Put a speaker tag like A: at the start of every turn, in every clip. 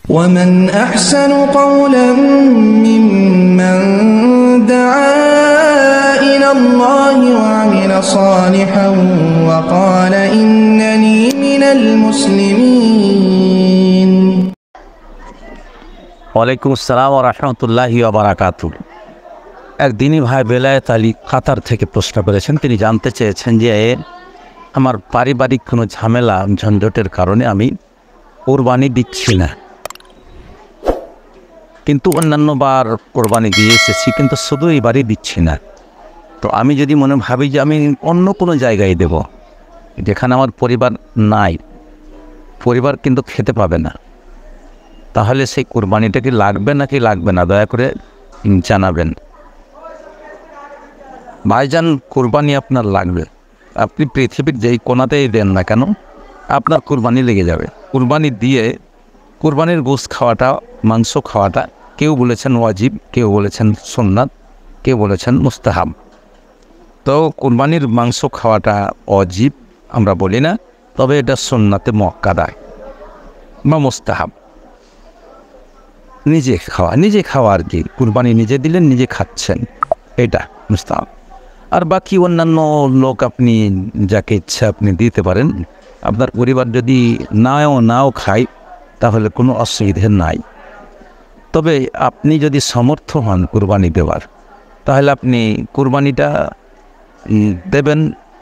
A: ومن أحسن قولا ممن دعا إلى الله وعمل صالحا وقال إنني من المسلمين।
B: ওয়ালাইকুম আসসালাম ওয়া রাহমাতুল্লাহি ওয়া বারাকাতুহু। একদিনই ভাই বেলায়েত আলী কাতার থেকে প্রশ্ন করেছেন। তিনি জানতে চেয়েছেন যে আমার পারিবারিক কোনো ঝামেলা ঝঞ্ঝটের কারণে আমি কোরবানি দিচ্ছি না, কিন্তু অন্যান্য বার কোরবানি দিয়ে এসেছি, কিন্তু শুধু এবারই দিচ্ছি না। তো আমি যদি মনে ভাবি যে আমি অন্য কোনো জায়গায় দেব যেখানে আমার পরিবার নাই, পরিবার কিন্তু খেতে পাবে না, তাহলে সেই কোরবানিটা কি লাগবে নাকি লাগবে না, দয়া করে জানাবেন। ভাইজান, কোরবানি আপনার লাগবে। আপনি পৃথিবীর যেই কোনাতেই দেন না কেন, আপনার কোরবানি লেগে যাবে। কোরবানি দিয়ে কোরবানির গোশত খাওয়াটা, মাংস খাওয়াটা, কেউ বলেছেন ওয়াজিব, কেউ বলেছেন সুন্নাত, কেউ বলেছেন মুস্তাহাব। তো কোরবানির মাংস খাওয়াটা ওয়াজিব আমরা বলি না, তবে এটা সুন্নাতে মুআক্কাদা বা মুস্তাহাব। নিজে খাওয়া আর কি, কুরবানি নিজে দিলেন, নিজে খাচ্ছেন, এটা মুস্তাহাব। আর বাকি অন্যান্য লোক আপনি যাকে ইচ্ছা আপনি দিতে পারেন। আপনার পরিবার যদি নাও খায় তাহলে কোনো অসুবিধে নাই। তবে আপনি যদি সমর্থ হন কুরবানি দেওয়ার, তাহলে আপনি কুরবানিটা দেবেন।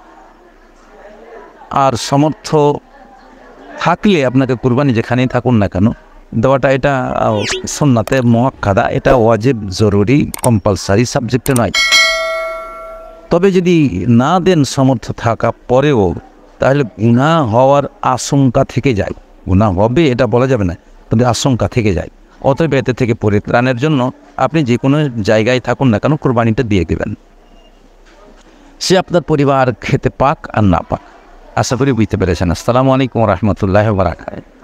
B: আর সমর্থ থাকলে আপনাকে কুরবানি যেখানেই থাকুন না কেন দেওয়াটা, এটা সুন্নাতে মুআক্কাদা, এটা ওয়াজিব, জরুরি, কম্পালসারি সাবজেক্টে নয়। তবে যদি না দেন সমর্থ থাকা পরেও, তাহলে গুনাহ হওয়ার আশঙ্কা থেকে যায়। গুনাহ হবে এটা বলা যাবে না, তবে আশঙ্কা থেকে যায়। অতএব এতে থেকে পরিত্রাণের জন্য আপনি যে কোনো জায়গায় থাকুন না কেন কোরবানিটা দিয়ে দেবেন। সে আপনার পরিবার খেতে পাক আর না পাক। আশা করি বুঝতে পেরেছেন। আসসালামু আলাইকুম ওয়া রাহমাতুল্লাহি ওয়া বারাকাতুহু।